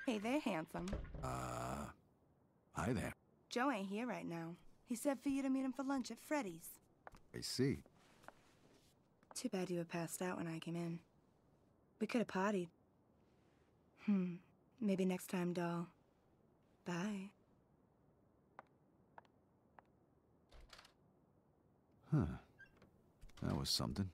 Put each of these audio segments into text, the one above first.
Hey there, handsome. Hi there. Joe ain't here right now. He said for you to meet him for lunch at Freddy's. I see. Too bad you were passed out when I came in. We could have partied. Maybe next time, doll. Bye. Huh. That was something.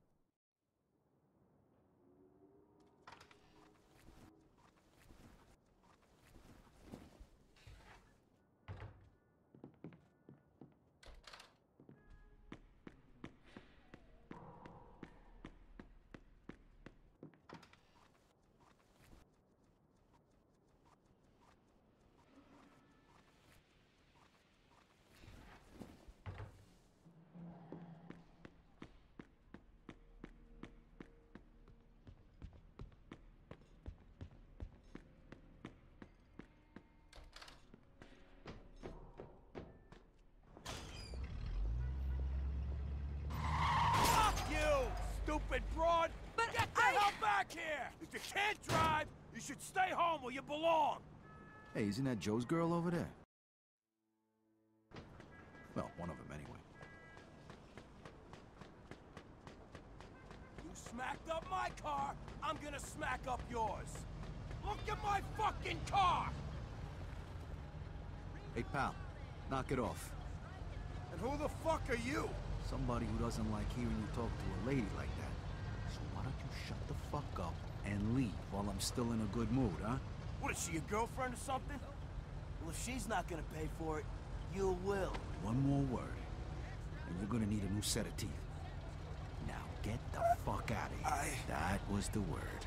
Stupid broad! But Get the hell back here! If you can't drive, you should stay home where you belong! Hey, isn't that Joe's girl over there? Well, one of them anyway. You smacked up my car, I'm gonna smack up yours. Look at my fucking car! Hey, pal, knock it off. And who the fuck are you? Somebody who doesn't like hearing you talk to a lady like that. So why don't you shut the fuck up and leave while I'm still in a good mood, huh? What, is she your girlfriend or something? Well, if she's not gonna pay for it, you will. One more word, and you're gonna need a new set of teeth. Now get the fuck out of here. That was the word.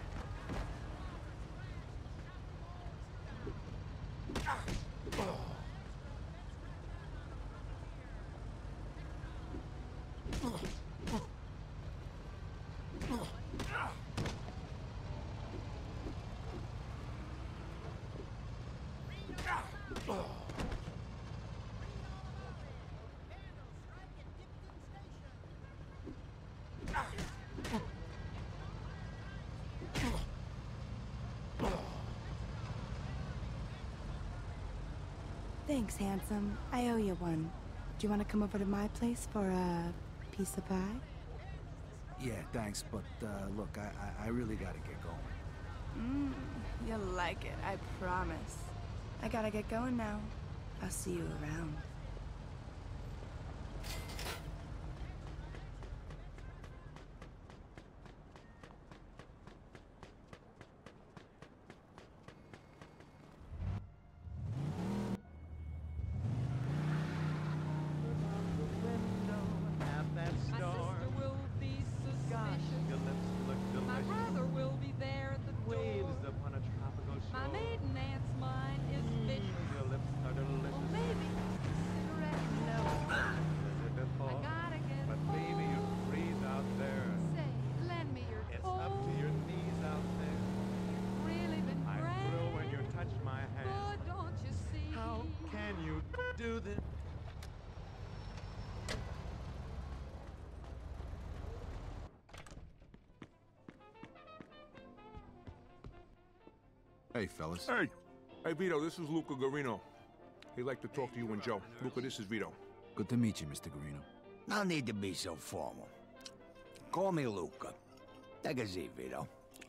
Thanks, handsome. I owe you one. Do you want to come over to my place for a piece of pie? Yeah, thanks, but look, I really gotta get going. You'll like it, I promise. I gotta get going now. I'll see you around. Hey, fellas. Hey! Hey, Vito, this is Luca Garino. He'd like to talk to you and Joe. Luca, this is Vito. Good to meet you, Mr. Garino. No need to be so formal. Call me Luca. Take a seat, Vito.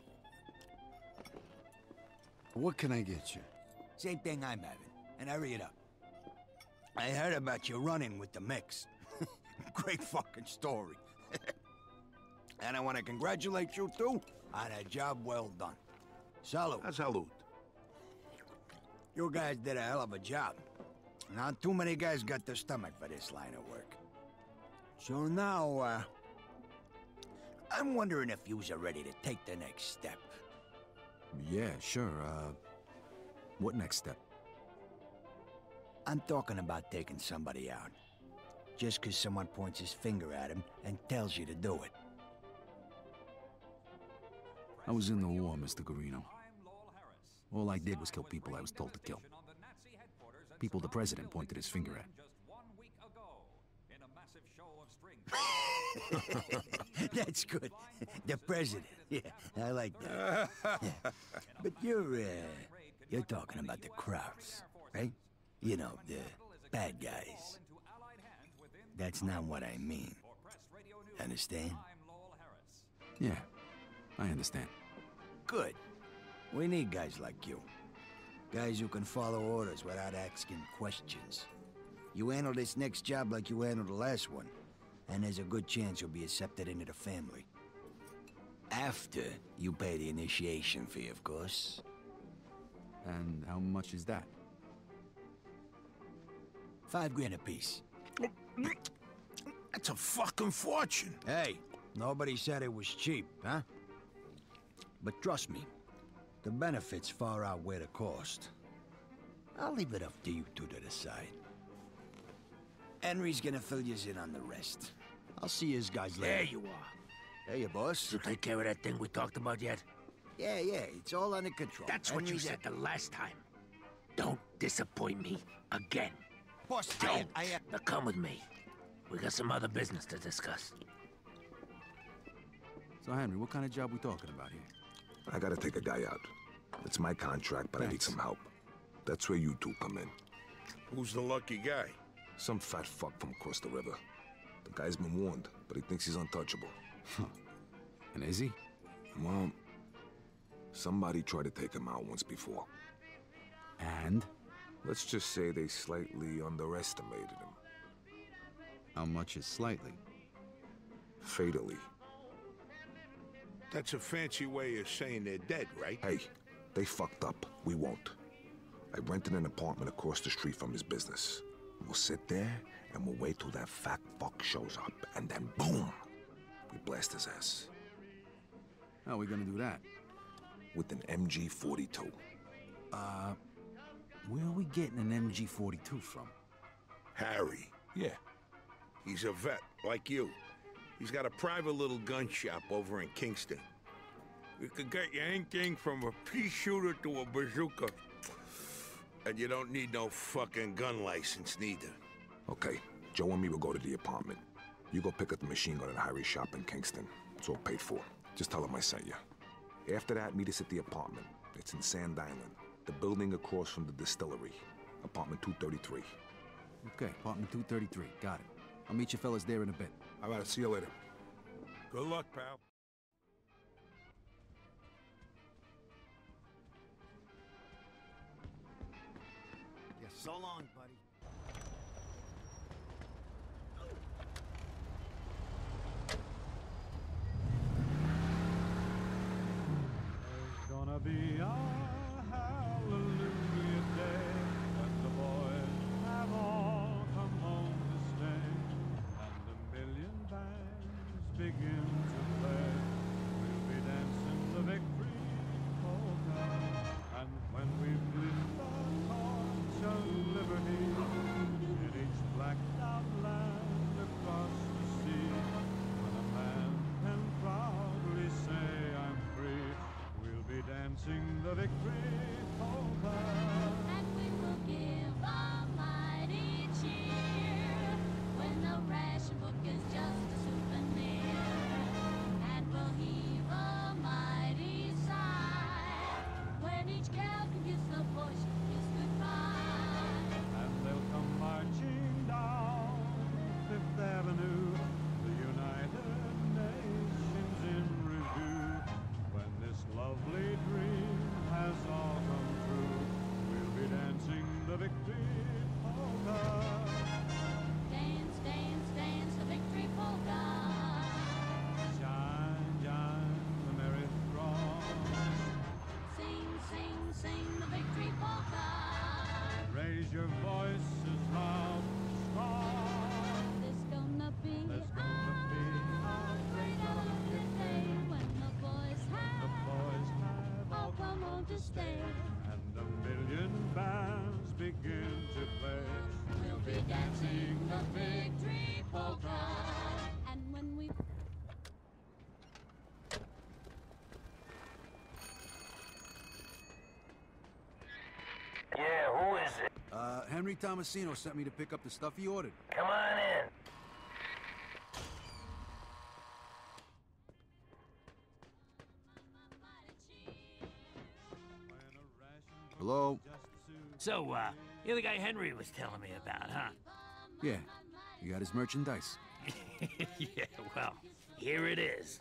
What can I get you? Same thing I'm having, and hurry it up. I heard about you running with the mix. Great fucking story. And I want to congratulate you, too, on a job well done. Salute. Salute. You guys did a hell of a job. Not too many guys got the stomach for this line of work. So now, I'm wondering if yous are ready to take the next step. Yeah, sure, what next step? I'm talking about taking somebody out. Just 'cause someone points his finger at him and tells you to do it. I was in the war, Mr. Garino. All I did was kill people I was told to kill. People the president pointed his finger at. That's good. The president. Yeah, I like that. Yeah. But you're You're talking about the Krauts, right? You know, the bad guys. That's not what I mean. Understand? Yeah, I understand. Good. We need guys like you. Guys who can follow orders without asking questions. You handle this next job like you handled the last one, and there's a good chance you'll be accepted into the family. After you pay the initiation fee, of course. And how much is that? $5 grand apiece. That's a fucking fortune. Hey, nobody said it was cheap, huh? But trust me, the benefits far outweigh the cost. I'll leave it up to you two to decide. Henry's gonna fill you in on the rest. I'll see you guys later. There you are. Hey, you boss. You take care of that thing we talked about yet? Yeah, it's all under control. That's what you said the last time. Don't disappoint me again. Boss, Don't. Now come with me. We got some other business to discuss. So, Henry, what kind of job we talking about here? I gotta take a guy out. It's my contract, but I need Thanks. some help. That's where you two come in. Who's the lucky guy? Some fat fuck from across the river. The guy's been warned, but he thinks he's untouchable. And is he? Well, somebody tried to take him out once before. And? Let's just say they slightly underestimated him. How much is slightly? Fatally. That's a fancy way of saying they're dead, right? Hey, they fucked up. We won't. I rented an apartment across the street from his business. We'll sit there, and we'll wait till that fat fuck shows up, and then boom! We blast his ass. How are we gonna do that? With an MG-42. Where are we getting an MG-42 from? Harry. Yeah. He's a vet, like you. He's got a private little gun shop over in Kingston. You could get your anything from a pea shooter to a bazooka. And you don't need no fucking gun license, neither. Okay, Joe and me will go to the apartment. You go pick up the machine gun at Harry's shop in Kingston. It's all paid for. Just tell him I sent you. After that, meet us at the apartment. It's in Sand Island, the building across from the distillery. Apartment 233. Okay, apartment 233. Got it. I'll meet you fellas there in a bit. All right, see you later. Good luck, pal. Yeah, so long, buddy. There's gonna be a hallelujah day when the boys have all come home to stay, and a million bands begin to play. We'll be dancing the victory polka, and when we lift the torch of liberty in each blacked out land across the sea, when a man can proudly say I'm free, we'll be dancing the victory polka. And we will give a mighty cheer when the ration book is just a souvenir. And we'll heave a mighty sigh when each gal can kiss the boy she kissed goodbye. And they'll come marching down Fifth Avenue, the United Nations in review. When this lovely dream has all come true, we'll be dancing the victory polka. Dance, dance, dance the victory polka. Shine, shine the merry throng. Sing, sing, sing the victory polka. Raise your voices loud and strong. There's gonna be There's gonna be a great holiday day when the boys the have boys have all come home to stay. and a million bands begin to play. We'll be dancing the victory polka. And when we Yeah, who is it? Henry Tomasino sent me to pick up the stuff he ordered. Come on in. Hello? So, you're the guy Henry was telling me about, huh? Yeah. You got his merchandise? Yeah, well, here it is.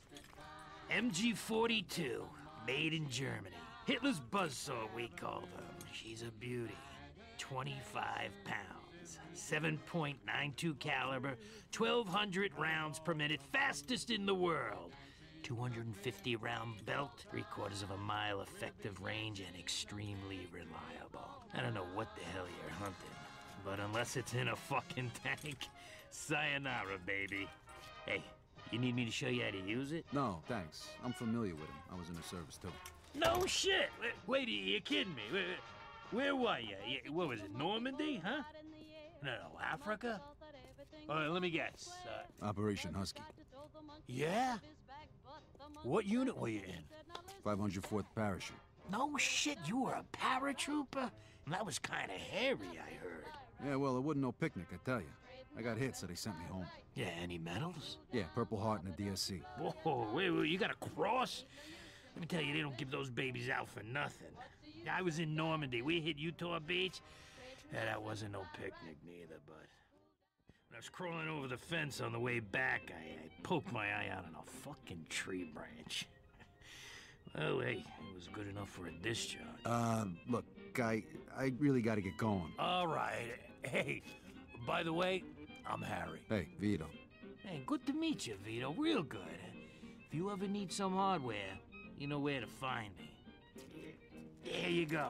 MG42, made in Germany. Hitler's buzzsaw, we call her. She's a beauty. 25 pounds, 7.92 caliber, 1,200 rounds per minute, fastest in the world. 250 round belt, 3/4 of a mile effective range, and extremely reliable. I don't know what the hell you're hunting, but unless it's in a fucking tank, sayonara, baby. Hey, you need me to show you how to use it? No, thanks. I'm familiar with him. I was in the service, too. No shit! Wait, you're kidding me. Where were you? What was it, Normandy, huh? No, Africa? Let me guess. Operation Husky. Yeah? What unit were you in? 504th Parachute. No shit, you were a paratrooper? That was kind of hairy, I heard. Yeah, well, it wasn't no picnic, I tell you. I got hit, so they sent me home. Yeah, any medals? Yeah, Purple Heart and a DSC. Whoa, wait, you got a cross? Let me tell you, they don't give those babies out for nothing. I was in Normandy. We hit Utah Beach. Yeah, that wasn't no picnic neither, but... When I was crawling over the fence on the way back, I poked my eye out on a fucking tree branch. Well, hey, it was good enough for a discharge. Look, guy, I really gotta get going. All right. Hey, by the way, I'm Harry. Hey, Vito. Hey, good to meet you, Vito. Real good. If you ever need some hardware, you know where to find me. Here you go.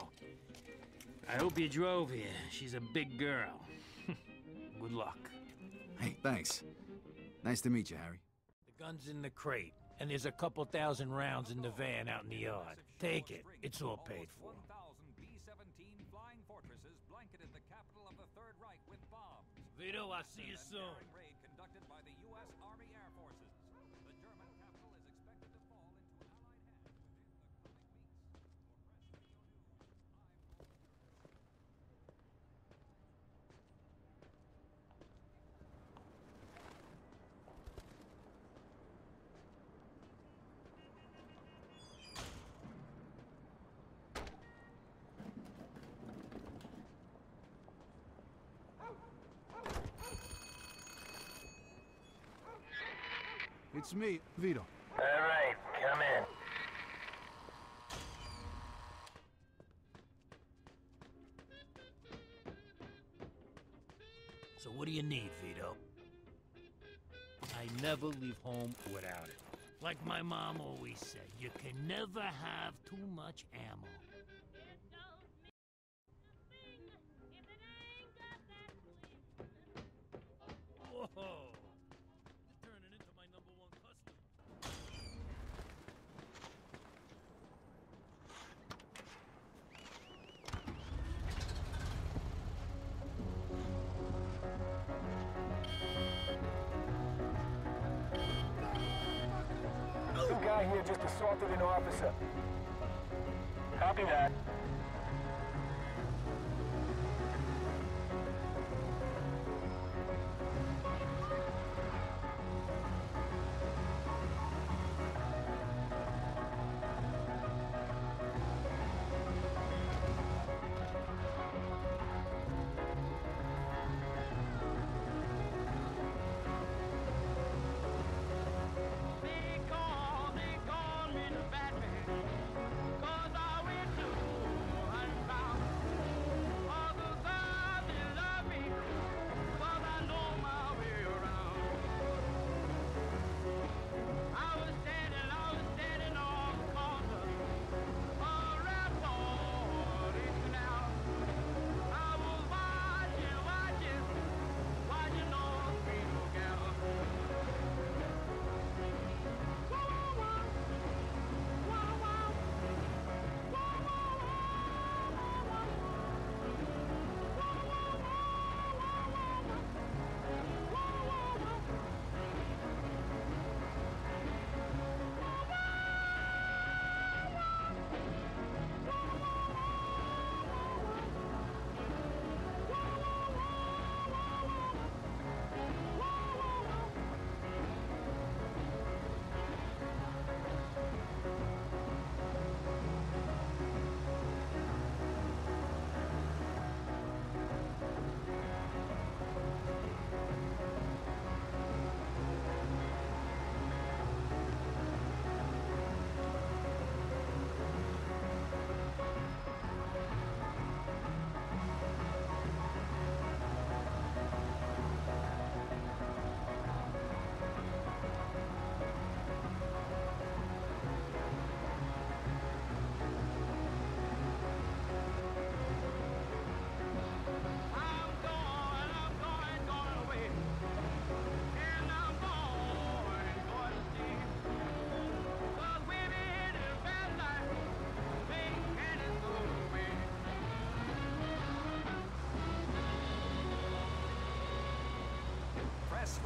I hope you drove here. She's a big girl. Good luck. Hey, thanks. Nice to meet you, Harry. The gun's in the crate, and there's a couple thousand rounds in the van out in the yard. Take it. It's all paid for. 1,000 B-17 flying fortresses blanketed the capital of the Third Reich with bombs. Vito, I'll see you soon. Raid conducted by the U.S. Army Air Forces. The German capital is expected to fall into Allied hands within the coming weeks. For Press It's me, Vito. All right, come in. So what do you need, Vito? I never leave home without it. Like my mom always said, you can never have too much ammo. Whoa! You're turning into my #1 customer. Some guy here just assaulted an officer. Copy that. They call me the Batman, 'cause I went to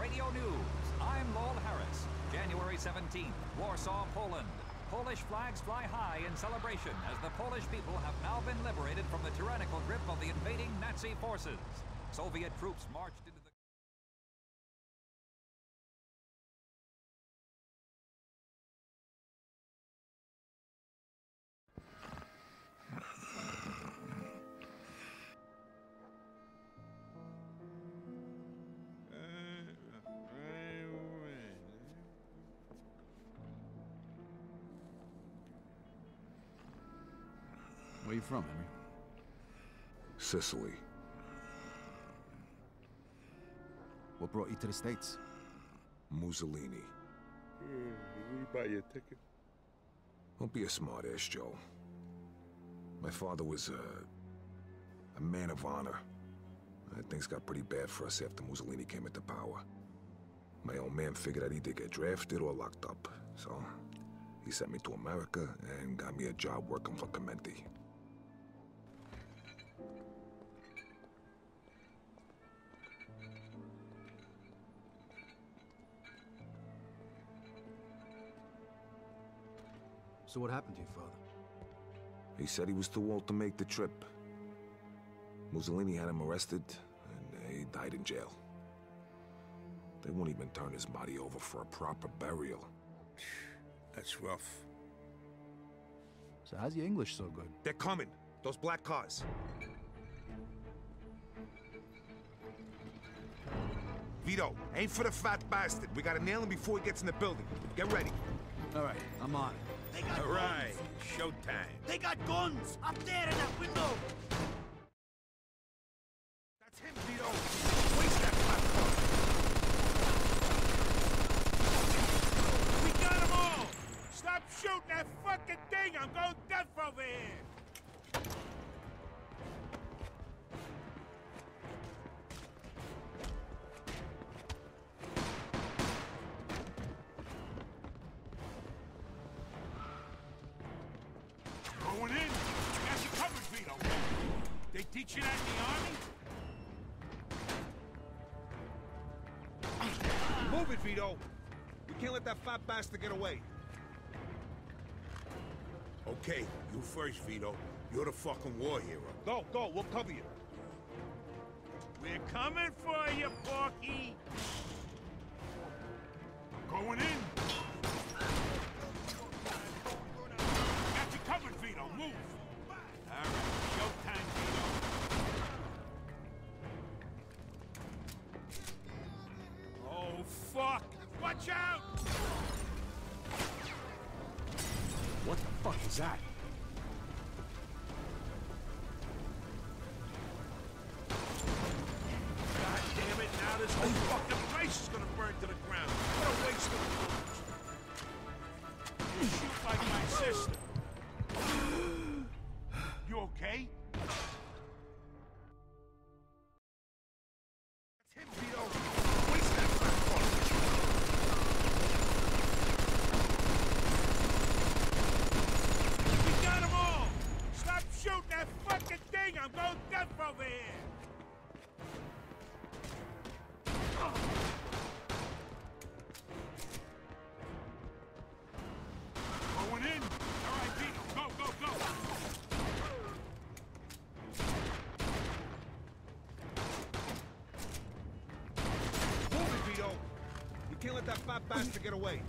Radio News. I'm Lowell Harris. January 17th, Warsaw, Poland. Polish flags fly high in celebration as the Polish people have now been liberated from the tyrannical grip of the invading Nazi forces. Soviet troops marched into the... Where you from, Henry? Sicily. What brought you to the States? Mussolini. We buy you a ticket. Don't be a smartass, Joe. My father was a man of honor. Things got pretty bad for us after Mussolini came into power. My old man figured I'd either get drafted or locked up. So, he sent me to America and got me a job working for Clementi. So what happened to your father? He said he was too old to make the trip. Mussolini had him arrested, and he died in jail. They won't even turn his body over for a proper burial. That's rough. So how's your English so good? They're coming. Those black cars. Vito, aim for the fat bastard. We gotta nail him before he gets in the building. Get ready. All right, I'm on it. They got All right, guns. showtime. They got guns up there in that window. That's him, Vito. Waste that fat car. We got them all! Stop shooting that fucking thing! I'm going deaf over here! Going in! Got you covered, Vito! They teach you that in the Army? Move it, Vito. We can't let that fat bastard get away. Okay, you first, Vito. You're the fucking war hero. Go, go. We'll cover you. We're coming for you, Porky! Going in! Got you covered, Vito. Move! All right, showtime, Vito. Oh, fuck! Watch out! What the fuck is that? God damn it, now this whole fucking place is gonna burn to the ground. What a waste of food. You shoot like my sister. You okay? That's him, Vito. Waste that fat car. We got them all! Stop shooting that fucking thing! I'm going deaf over here! Going in! All right, Vito, go, go, go! Move it, Vito. We can't let that fat bastard get away.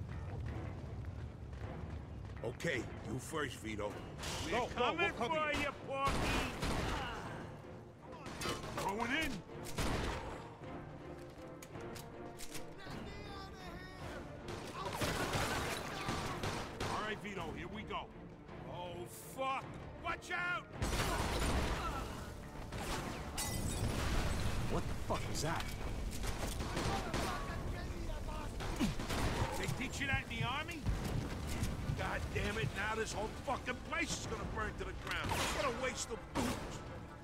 Okay, you first, Vito. We're coming for you, Porky! Going in! All right, Vito, here we go. Oh, fuck! Watch out! What the fuck is that? They teach you that in the Army? God damn it, now this whole fucking place is gonna burn to the ground. What a waste of booze.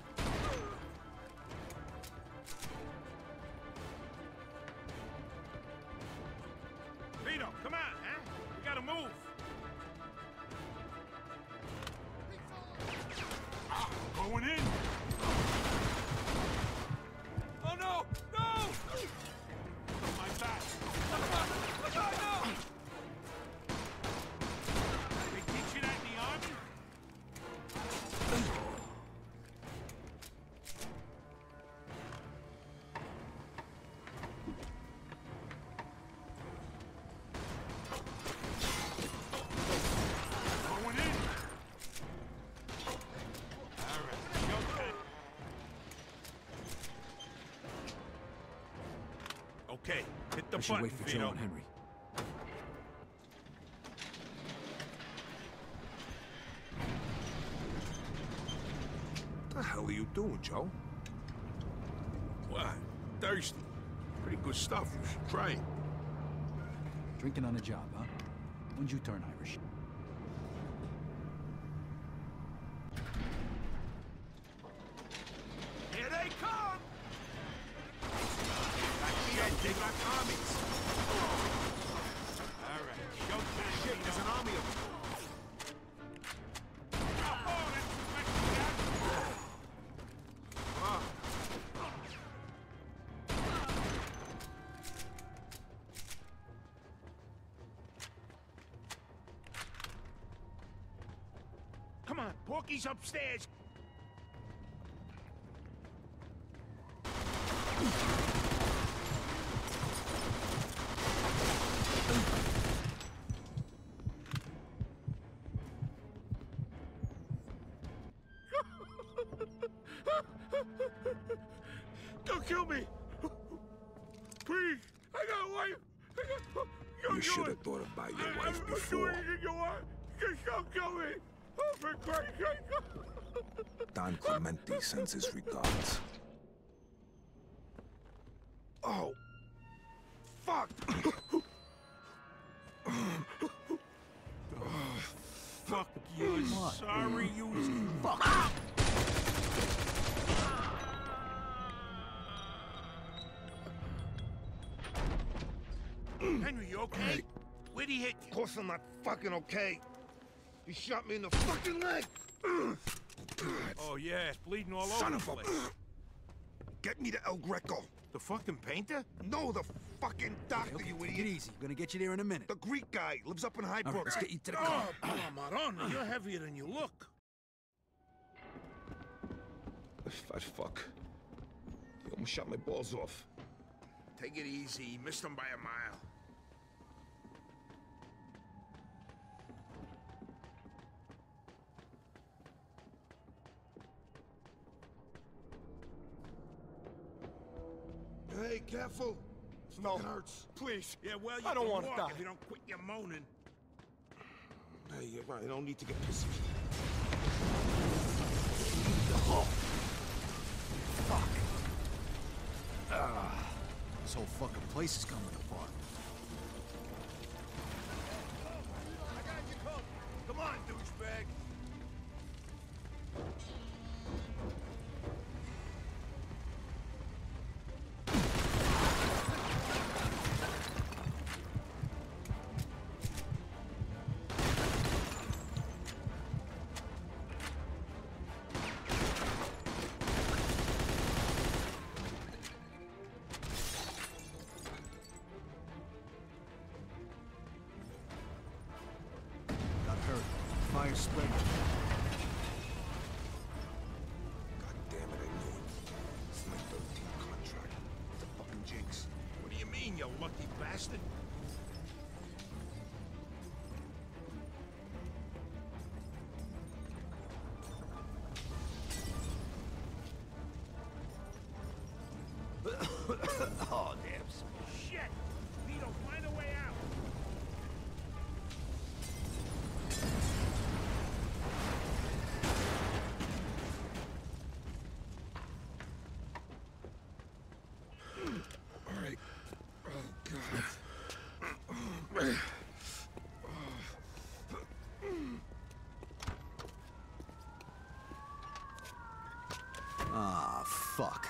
Vito, come on, huh? We gotta move. Going in. Oh, no! No! the I should button, wait for Vito. Joe and Henry. What the hell are you doing, Joe? What? Thirsty. Pretty good stuff. You should try it. Drinking on the job, huh? When'd you turn Irish? Here they come! They got armies. All right, showtime. Shit, there's an army of them. Come on, Porky's upstairs. Don't kill me! Please! I got a wife! You should have thought about your wife before. You want? Just don't kill me! Oh, for Christ's sake! Don Clemente sends his regards. Oh! Fuck! Fuck you! Sorry, you. Fuck! Henry, you okay? Hey. Where'd he hit you? Of course I'm not fucking okay. He shot me in the fucking leg. Oh, yeah, it's bleeding all Son over of the a... place. Get me to El Greco. The fucking painter? No, the fucking doctor, Okay, you take idiot. it easy. Gonna get you there in a minute. The Greek guy lives up in All right, Highbrook. let's get you to the car. Oh, Marona, you're heavier than you look. Fat fuck. He almost shot my balls off. Take it easy. You missed him by a mile. Hey, careful. No. It hurts. Please. Yeah, well, you I don't can wanna walk die. if you don't quit your moaning. Hey, you're right. I don't need to get pissy. Fuck. This whole fucking place is coming apart. I got you covered. Come on, douchebag. Gotta hurry. Fire spread. God damn it, I knew it. It's my 13th contract. It's a fucking jinx. What do you mean, you lucky bastard? Oh, damn. Shit! Vito, find a way out. All right. Oh, God. Ah, fuck.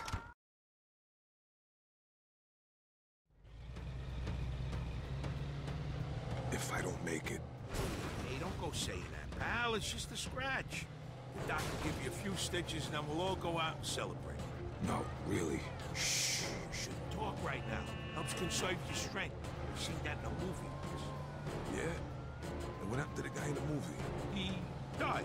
If I don't make it, Hey, don't go saying that, pal. It's just a scratch. The doc will give you a few stitches, and then we'll all go out and celebrate. no, really. Shh. You shouldn't talk right now. Helps conserve your strength. You've seen that in a movie. Yeah? And what happened to the guy in the movie? He died.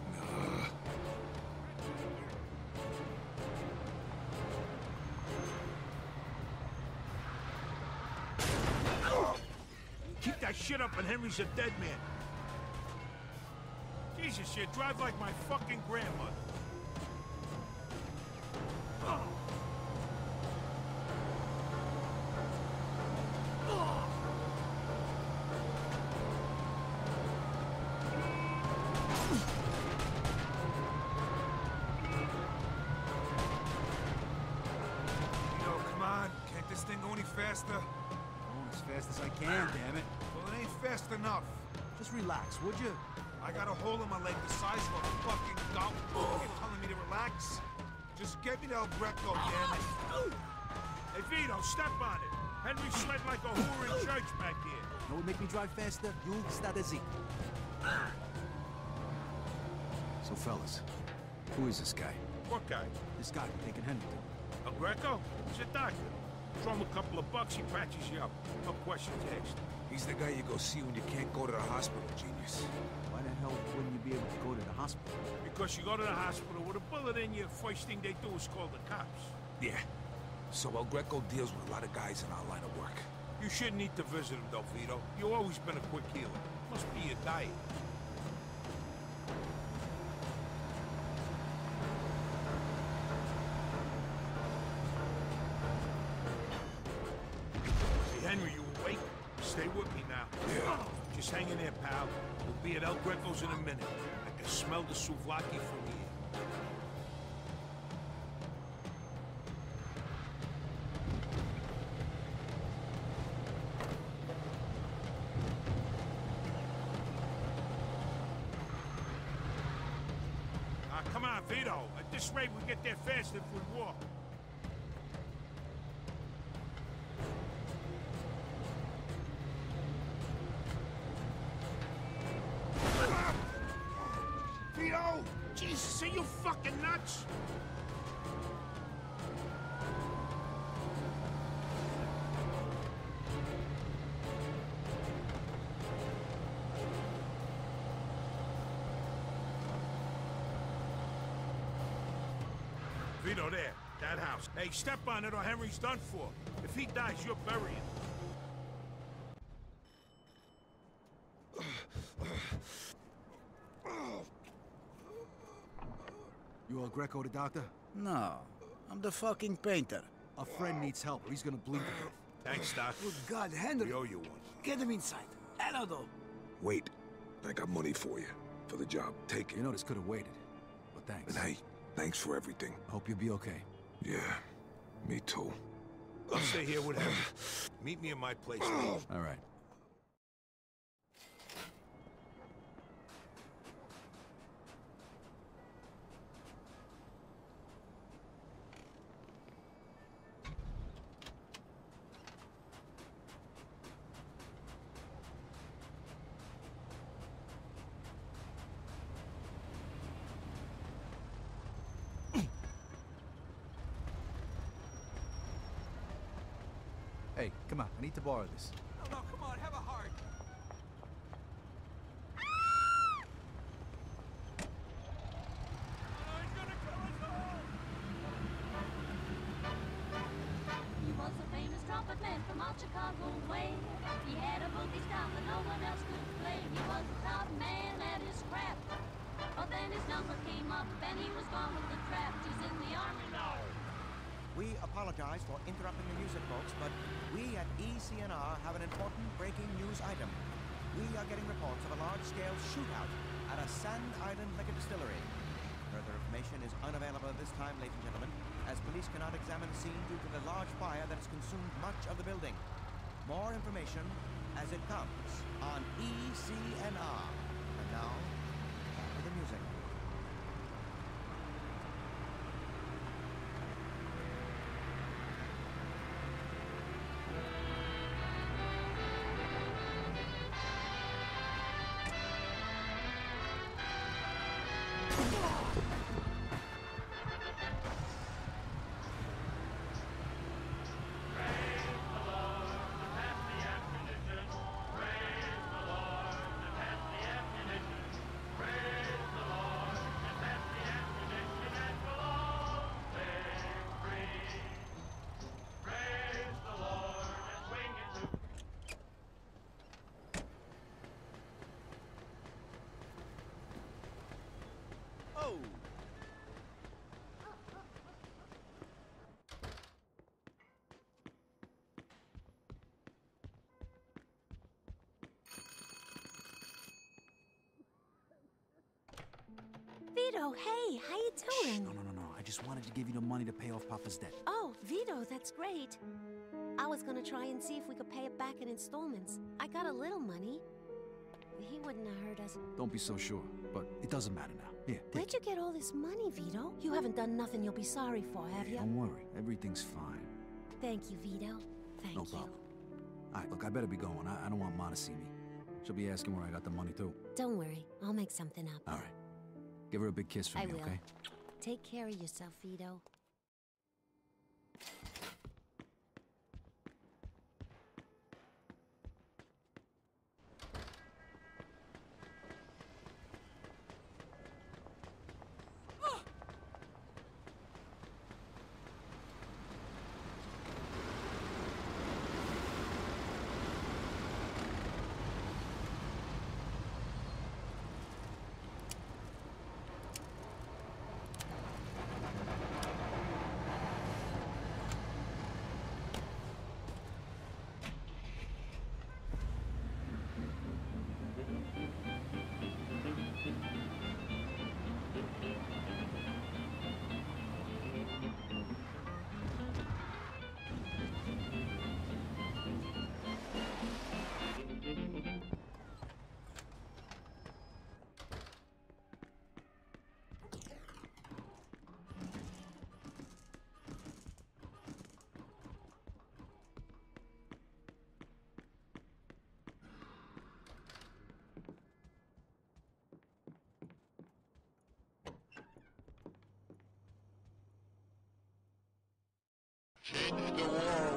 Keep that shit up and Henry's a dead man. Jesus, you drive like my fucking grandmother. faster? Going as fast as I can, damn it. Well, it ain't fast enough. Just relax, would you? I got a hole in my leg the size of a fucking golf ball. You're telling me to relax? Just get me to El Greco, damn it. Hey, Vito, step on it. Henry sled like a whore in church back here. Know what make me drive faster? You start a Z. So, fellas, who is this guy? What guy? This guy we're taking Henry to. El Greco? He's a doctor. Throw him a couple of bucks, he patches you up. No questions asked. He's the guy you go see when you can't go to the hospital, genius. Why the hell wouldn't you be able to go to the hospital? Because you go to the hospital with a bullet in you, first thing they do is call the cops. Yeah. So El Greco deals with a lot of guys in our line of work. You shouldn't need to visit him, though, Vito. You've always been a quick healer. Must be your diet. Hey, Henry, you awake? Stay with me now. Yeah. Just hang in there, pal. We'll be at El Greco's in a minute. I can smell the souvlaki from here. Come on, Vito. At this rate, we get there fast if we walk. Vito! Jesus, are you fucking nuts? Vito, there. That house. Hey, step on it or Henry's done for. If he dies, you're burying him. You El Greco, the doctor? No, I'm the fucking painter. A friend needs help or he's gonna bleed to death. Thanks, Doc. Good God, Henry. We owe you one. Get him inside. Hello, though. Wait. I got money for you. For the job. Take it. You know this could have waited. But thanks. And hey, thanks for everything. Hope you'll be okay. Yeah, me too. I'll stay here with Henry. Meet me in my place. All right. Hey, come on. I need to borrow this. No, come on, have a heart. He was a famous trumpet man from out Chicago way. He had a boogie style that no one else could play. He was the top man at his craft. But then his number came up and he was gone with the draft. He's in the army now. We apologize for interrupting the music, folks, but we at ECNR have an important breaking news item. We are getting reports of a large-scale shootout at a Sand Island liquor distillery. Further information is unavailable at this time, ladies and gentlemen, as police cannot examine the scene due to the large fire that has consumed much of the building. More information as it comes on ECNR. And now, back to the music. Vito, hey, how you doing? No. I just wanted to give you the money to pay off Papa's debt. Oh, Vito, that's great. I was gonna try and see if we could pay it back in installments. I got a little money. He wouldn't have hurt us. Don't be so sure, but it doesn't matter now. Here, take Where'd you get all this money, Vito? You haven't done nothing you'll be sorry for, have you? Don't worry, everything's fine. Thank you, Vito. Thank No you. problem. All right, look, I better be going. I don't want Ma to see me. She'll be asking where I got the money, too. Don't worry, I'll make something up. All right. Give her a big kiss for I me, will. okay? Take care of yourself, Vito. Change the world.